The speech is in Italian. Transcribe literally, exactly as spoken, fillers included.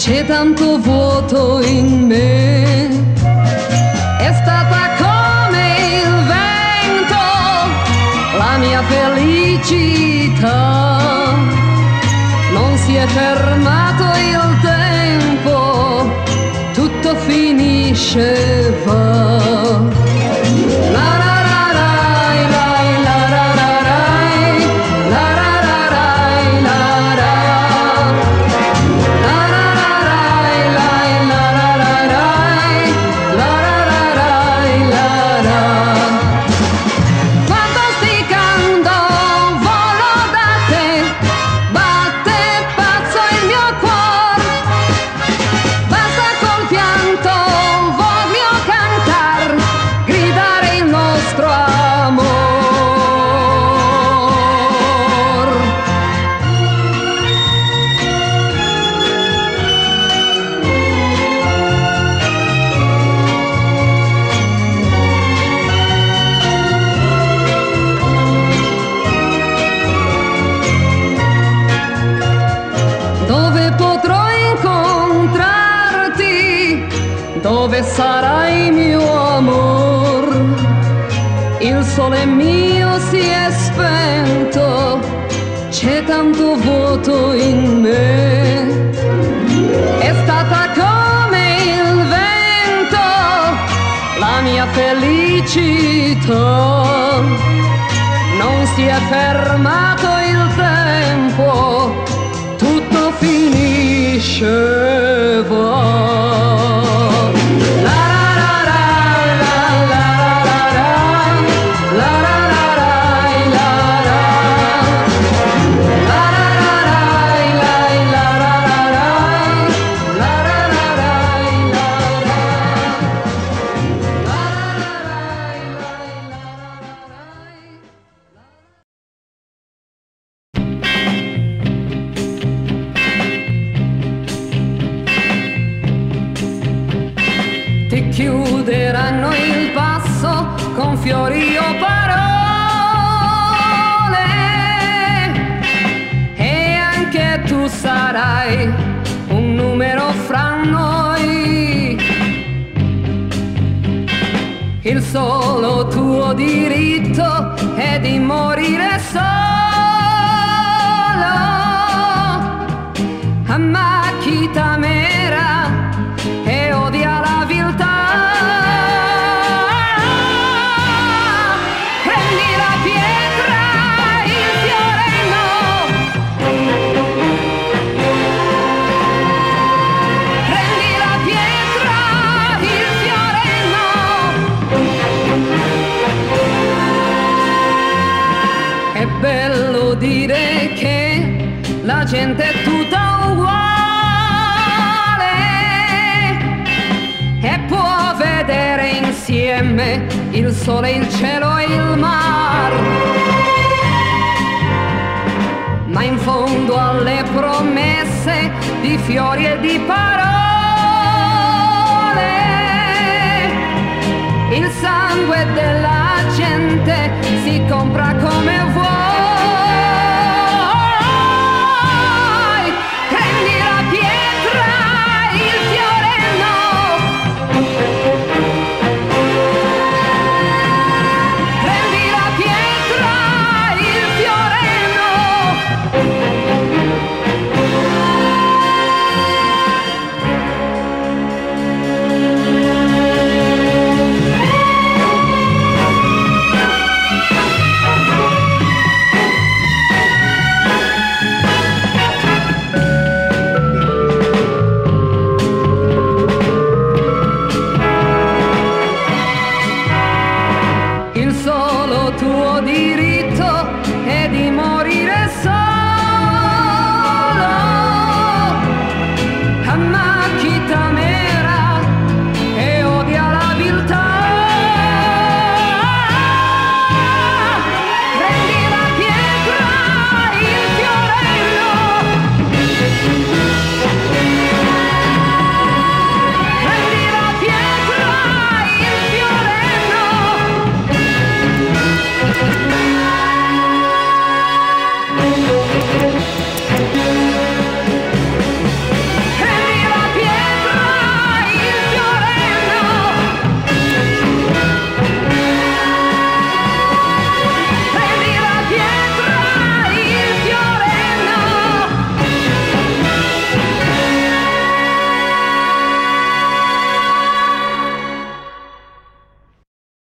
c'è tanto vuoto in me, è stata come il vento la mia felicità, non si è fermato il tempo, tutto finisce, va. Dove sarai mio amor? Il sole mio si è spento, c'è tanto vuoto in me, è stata come il vento la mia felicità, non si è fermato il tempo, tutto finisce, va. Ti chiuderanno il passo con fiori o parole e anche tu sarai un numero fra noi. Il solo tuo diritto è di morire solo a macchita mera e odia la viltà. Prendi la pietra, il fiore no. Prendi la pietra, il fiore no. È bello dire che la gente è tutta uguale e può vedere insieme il sole, il cielo e il mar, ma in fondo alle promesse di fiori e di parole il sangue della